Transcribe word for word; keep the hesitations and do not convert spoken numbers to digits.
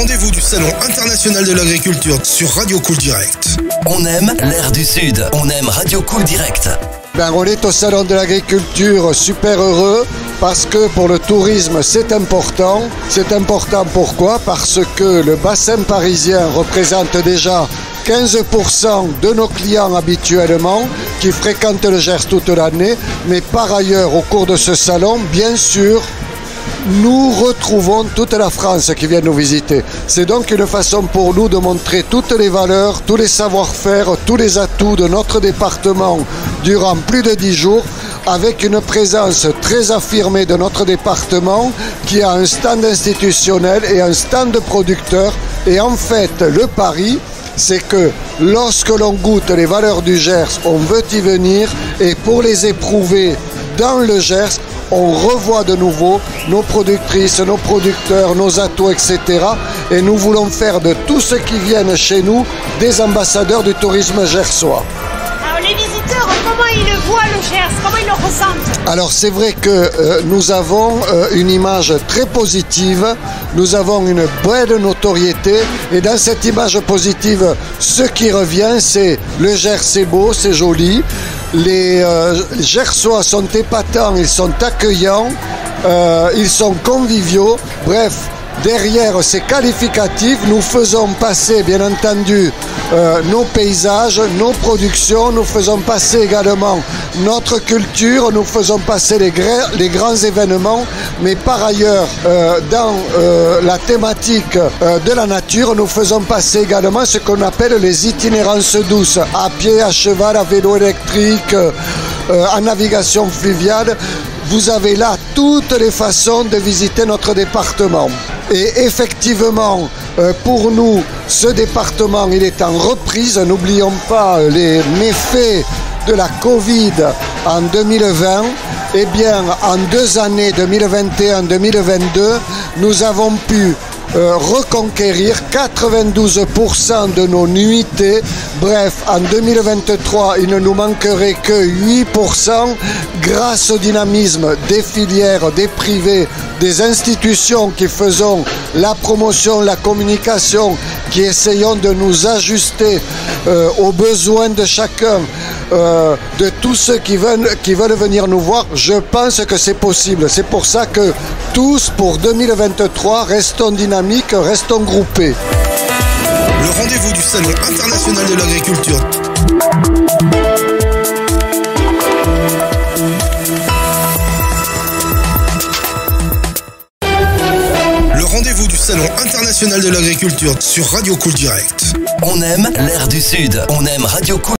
rendez-vous du Salon international de l'agriculture sur Radio Cool Direct. On aime l'air du Sud, on aime Radio Cool Direct. Ben, on est au Salon de l'agriculture, super heureux, parce que pour le tourisme c'est important. C'est important pourquoi? Parce que le bassin parisien représente déjà quinze pour cent de nos clients habituellement qui fréquentent le Gers toute l'année, mais par ailleurs au cours de ce salon, bien sûr, nous retrouvons toute la France qui vient nous visiter. C'est donc une façon pour nous de montrer toutes les valeurs, tous les savoir-faire, tous les atouts de notre département durant plus de dix jours, avec une présence très affirmée de notre département qui a un stand institutionnel et un stand de producteurs. Et en fait, le pari, c'est que lorsque l'on goûte les valeurs du Gers, on veut y venir, et pour les éprouver dans le Gers, on revoit de nouveau nos productrices, nos producteurs, nos atouts, et cetera. Et nous voulons faire de tous ceux qui viennent chez nous des ambassadeurs du tourisme gersois. Alors les visiteurs, comment ils le voient le Gers? Comment ils le ressentent? Alors c'est vrai que euh, nous avons euh, une image très positive, nous avons une belle notoriété, et dans cette image positive, ce qui revient, c'est le Gers c'est beau, c'est joli. Les euh, Gersois sont épatants, ils sont accueillants, euh, ils sont conviviaux. Bref, derrière ces qualificatifs, nous faisons passer bien entendu euh, nos paysages, nos productions, nous faisons passer également notre culture, nous faisons passer les, les grands événements, mais par ailleurs euh, dans euh, la thématique euh, de la nature, nous faisons passer également ce qu'on appelle les itinérances douces, à pied, à cheval, à vélo électrique, euh, en navigation fluviale. Vous avez là toutes les façons de visiter notre département. Et effectivement, euh, pour nous, ce département, il est en reprise. N'oublions pas les méfaits de la Covid en deux mille vingt. Eh bien, en deux années, deux mille vingt et un deux mille vingt-deux, nous avons pu Euh, reconquérir quatre-vingt-douze pour cent de nos nuitées. Bref, en deux mille vingt-trois, il ne nous manquerait que huit pour cent grâce au dynamisme des filières, des privés, des institutions qui faisons la promotion, la communication, qui essayons de nous ajuster euh, aux besoins de chacun, euh, de tous ceux qui veulent, qui veulent venir nous voir. Je pense que c'est possible. C'est pour ça que tous, pour deux mille vingt-trois, restons dynamiques, restons groupés. Le rendez-vous du Salon international de l'agriculture. Le rendez-vous du Salon international de l'agriculture sur Radio Cool Direct. On aime l'air du Sud, on aime Radio Cool.